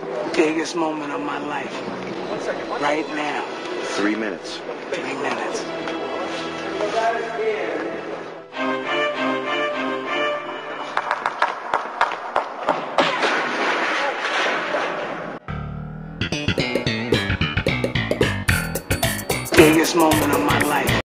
Biggest moment of my life. Right now. 3 minutes. 3 minutes. Biggest moment of my life.